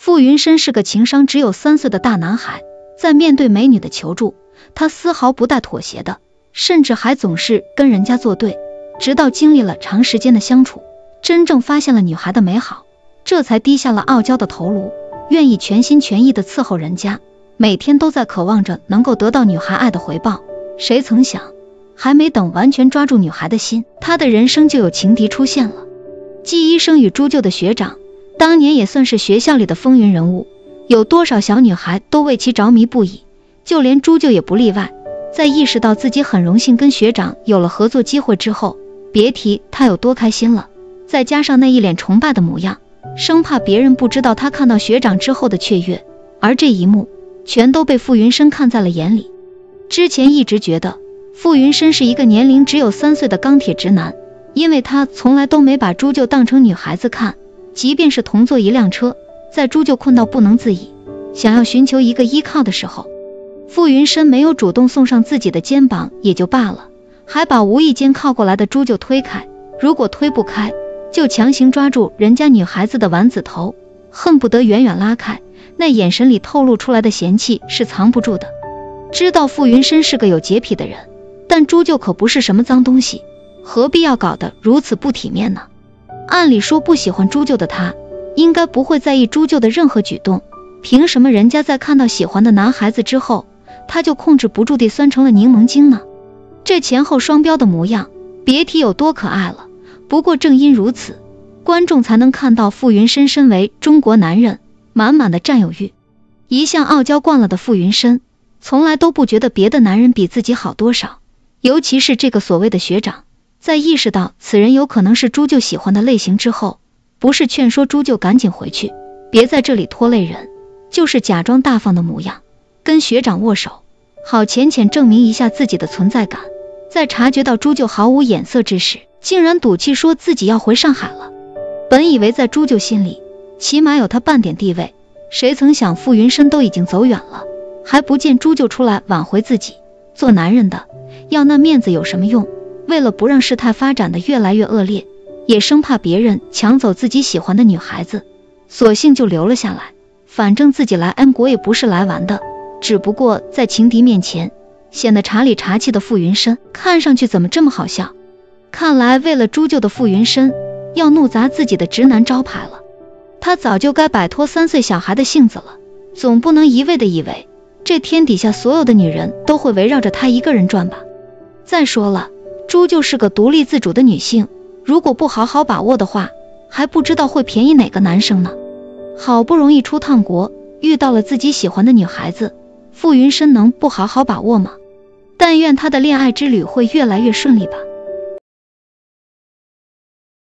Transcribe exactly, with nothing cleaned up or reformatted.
傅云深是个情商只有三岁的大男孩，在面对美女的求助，他丝毫不带妥协的，甚至还总是跟人家作对。直到经历了长时间的相处，真正发现了女孩的美好，这才低下了傲娇的头颅，愿意全心全意的伺候人家，每天都在渴望着能够得到女孩爱的回报。谁曾想，还没等完全抓住女孩的心，他的人生就有情敌出现了。季医生与朱舅的学长，当年也算是学校里的风云人物，有多少小女孩都为其着迷不已，就连朱舅也不例外。在意识到自己很荣幸跟学长有了合作机会之后，别提他有多开心了。再加上那一脸崇拜的模样，生怕别人不知道他看到学长之后的雀跃，而这一幕全都被傅云深看在了眼里。之前一直觉得傅云深是一个年龄只有三岁的钢铁直男，因为他从来都没把朱舅当成女孩子看，即便是同坐一辆车，在朱舅困到不能自已，想要寻求一个依靠的时候，傅云深没有主动送上自己的肩膀也就罢了，还把无意间靠过来的朱舅推开，如果推不开，就强行抓住人家女孩子的丸子头，恨不得远远拉开，那眼神里透露出来的嫌弃是藏不住的。知道傅云深是个有洁癖的人，但朱舅可不是什么脏东西，何必要搞得如此不体面呢？按理说不喜欢朱舅的他，应该不会在意朱舅的任何举动，凭什么人家在看到喜欢的男孩子之后，他就控制不住地酸成了柠檬精呢？这前后双标的模样，别提有多可爱了。不过正因如此，观众才能看到傅云深身为中国男人满满的占有欲。一向傲娇惯了的傅云深，从来都不觉得别的男人比自己好多少，尤其是这个所谓的学长，在意识到此人有可能是朱舅喜欢的类型之后，不是劝说朱舅赶紧回去，别在这里拖累人，就是假装大方的模样，跟学长握手，好浅浅证明一下自己的存在感。在察觉到朱舅毫无眼色之时，竟然赌气说自己要回上海了。本以为在朱舅心里起码有他半点地位，谁曾想傅云深都已经走远了，还不见朱舅出来挽回自己。做男人的要那面子有什么用？为了不让事态发展的越来越恶劣，也生怕别人抢走自己喜欢的女孩子，索性就留了下来。反正自己来 M 国也不是来玩的，只不过在情敌面前显得茶里茶气的傅云深看上去怎么这么好笑？看来为了朱舅的傅云深要怒砸自己的直男招牌了。他早就该摆脱三岁小孩的性子了，总不能一味的以为这天底下所有的女人都会围绕着他一个人转吧。再说了，朱舅是个独立自主的女性，如果不好好把握的话，还不知道会便宜哪个男生呢。好不容易出趟国，遇到了自己喜欢的女孩子，傅云深能不好好把握吗？但愿他的恋爱之旅会越来越顺利吧。